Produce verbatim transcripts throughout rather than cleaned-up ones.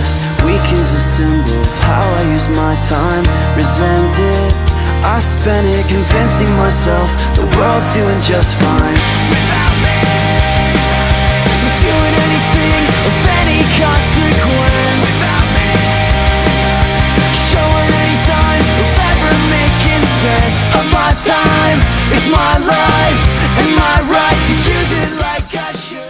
this week is a symbol of how I use my time. Resented, I spent it convincing myself the world's doing just fine without me. Doing anything of any consequence without me. Showing any sign of ever making sense of my time. It's my life and my right to use it like I should.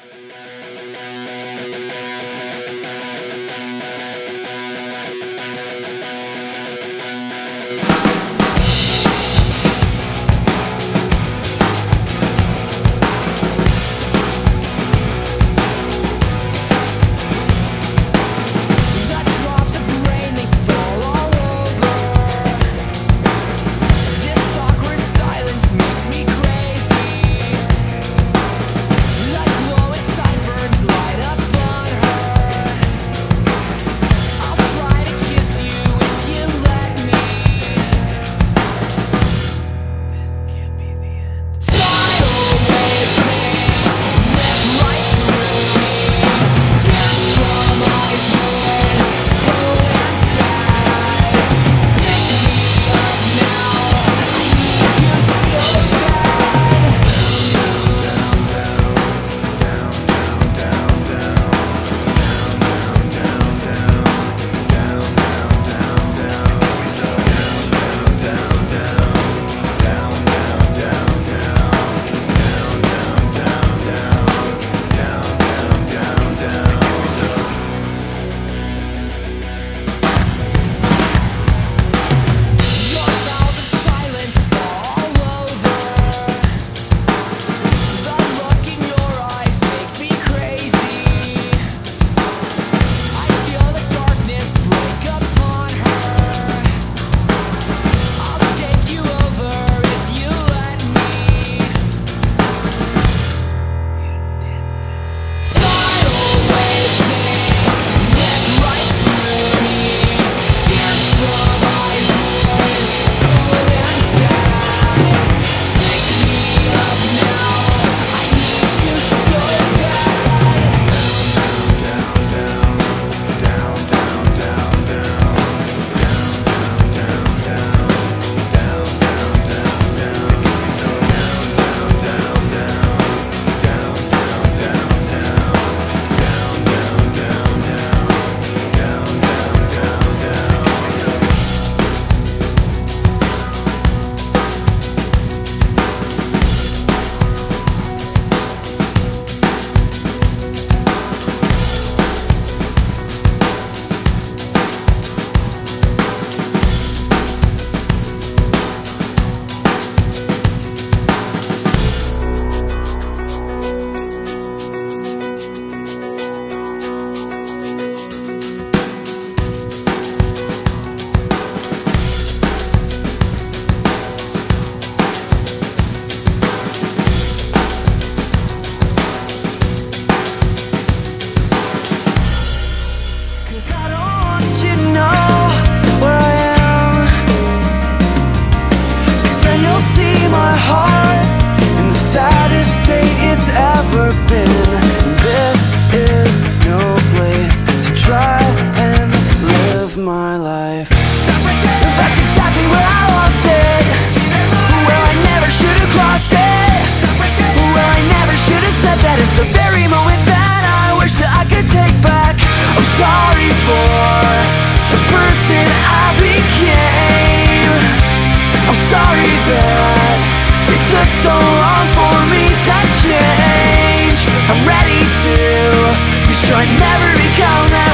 So long for me to change. I'm ready to be sure I never become that.